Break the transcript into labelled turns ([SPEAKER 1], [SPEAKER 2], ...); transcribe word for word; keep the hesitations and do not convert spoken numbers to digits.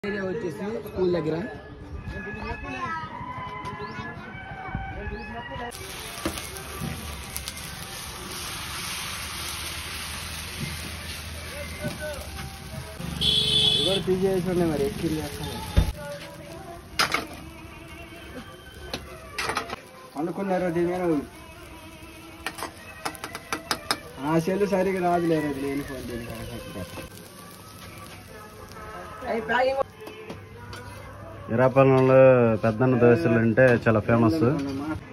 [SPEAKER 1] Area వచ్చేసి school దగ్గర అది కూడా పీజీ చేసి ఉన్నాయి మరి ఎక్కిల్ చేస్తాను అనుకున్నారు దీని ఆ సెల్ సరిగా రాదులేరు అది లేని ఫోన్ దీనికి
[SPEAKER 2] ఇరాపల్లంలో పెద్దన్న దోశలు అంటే చాలా ఫేమస్.